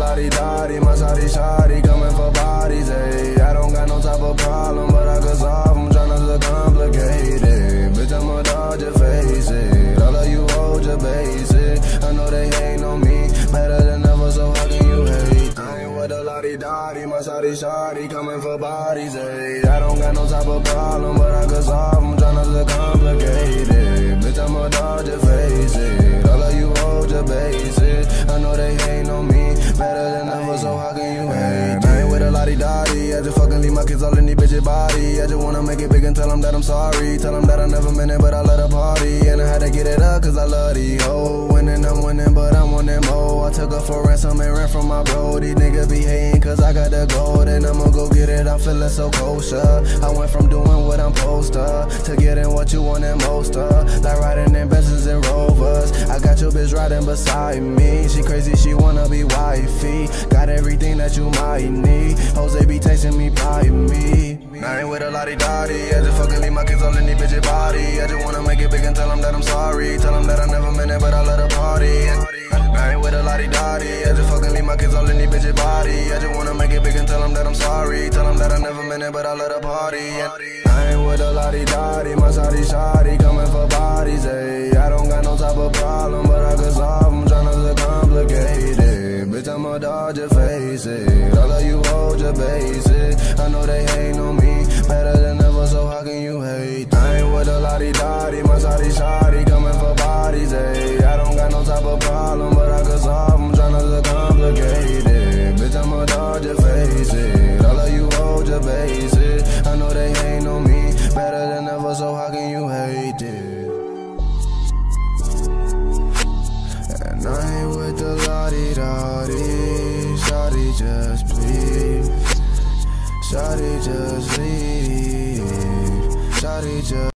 la-di-da-di, my shawty coming for bodies, ayy. I don't got no type of problem, but I could solve them, tryna to complicate it. Bitch, I'ma dodge your face it. All of you hold your basic. I know they ain't on me, better than ever, so how can you hate? I ain't with a la-di-da-di, my shawty coming for bodies, ayy. I don't got no type of problem, but I could solve them, tryna to complicate it. Bitch, I'ma dodge your face it. All of you hold your basic. I know they ain't on me, better than ever, so how can you hate? I ain't with a la-di-da-di, I just fucking leave my kids all in these bitches' body. I just wanna make it big and tell them that I'm sorry. Tell them that I never meant it, but I let her party. And I had to get it up, cause I love these hoes. Winning, I'm winning, but I'm on them more. I took her for ransom and ran from my bro. These niggas be hating, cause I got the gold. And I'ma go get it, I'm feeling so kosher. I went from doing what I'm supposed to getting what you want and most of. Like riding in Benzes and Rovers. I got your bitch riding beside me. She crazy, she wanna be wifey. Got everything that you might need. Jose be tasting me by me. I ain't with a la-di-da-di, I just fucking leave my kids all in these bitches' body. I just wanna make it big and tell them that I'm sorry. Tell them that I never meant it, but I let her party. I ain't with a la-di-da-di, I just fucking leave my kids all in these bitches' body. I just wanna make it big and tell them that I'm sorry. Tell them that I never meant it, but I let her party. I ain't with a la-di-da-di, my shawty coming for bodies, ayy. I don't got no type of problem, but I could solve them, tryna to complicate it. Bitch, I'ma dodge your face it. All of you hold your basic. I know they ain't on me, better than ever, so how can you hate? I ain't with a la-di-da-di, my shawty coming for bodies, ayy. I don't got no type of problem, but I could solve them, tryna to complicate it. Bitch, I'ma dodge your face it. All of you hold your basic. I know they ain't on me, better than ever, so how can you hate it? And I ain't with the la-di-da-di. Shawty, just please. Shawty, just leave. Shawty, just